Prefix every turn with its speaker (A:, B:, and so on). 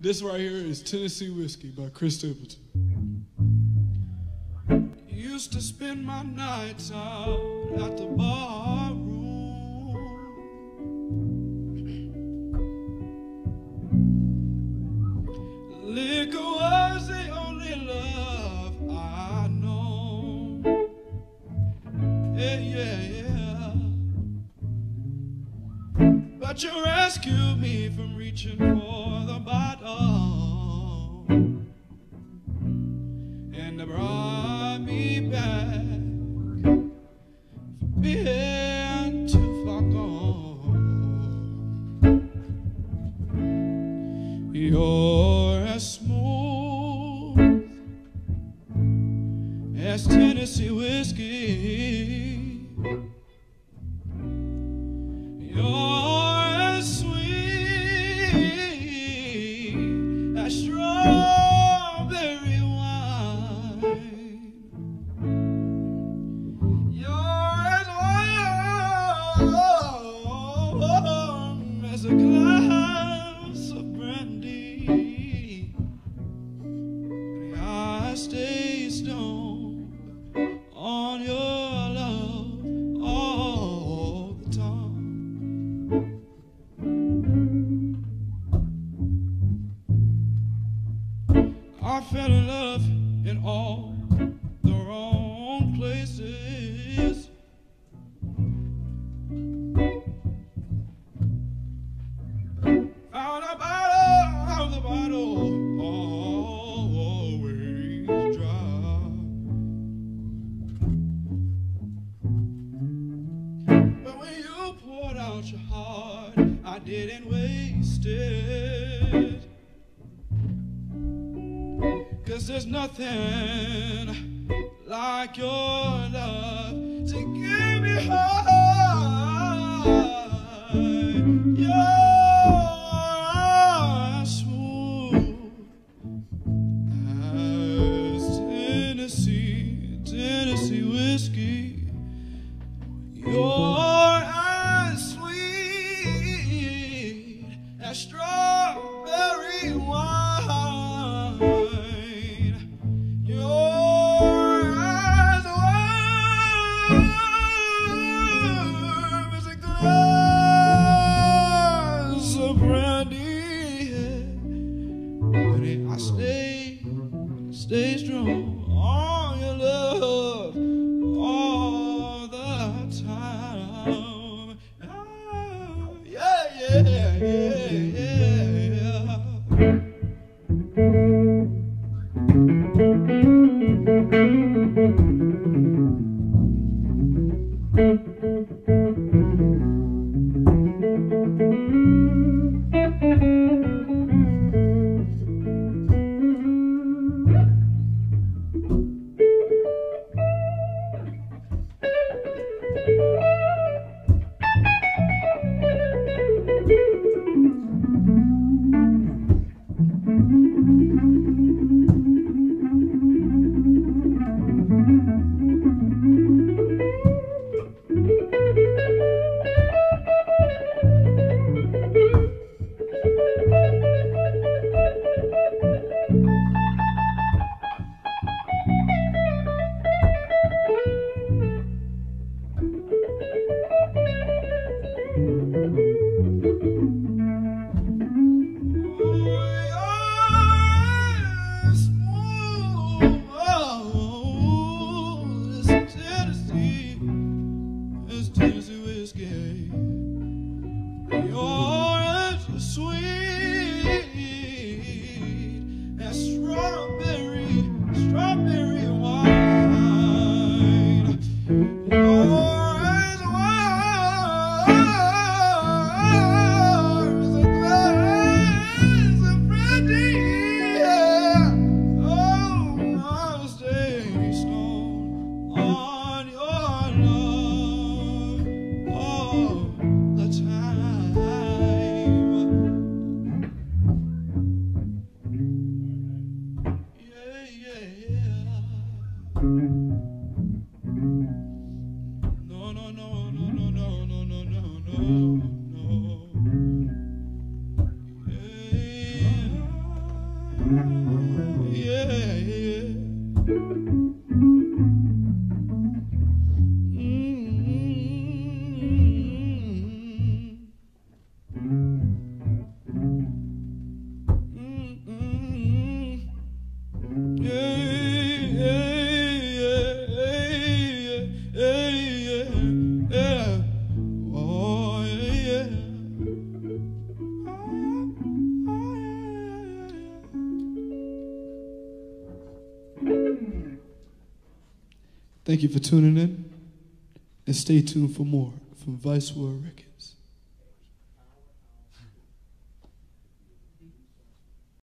A: This right here is Tennessee Whiskey by Chris Stapleton. Used to spend my nights out at the bar room. Liquor was the only love I know. Yeah, yeah, yeah. But you rescued me from reaching for the bottom, and you brought me back for being too far gone. You're as smooth as Tennessee whiskey. You're as sweet as strawberry wine. You're as warm as a glass of brandy. And I stay stoned on your love all the time. I fell in love in all the wrong places. Found a bottle, the bottle always dry. But when you poured out your heart, I didn't waste it. 'Cause there's nothing like your love to give me high. You're smooth as Tennessee whiskey. You're as sweet as strawberry wine. You're as warm as a glass of brandy. Honey, I stay strong on your love all the time. Oh, yeah, yeah, yeah, yeah. Thank you for tuning in, and stay tuned for more from Vice World Records.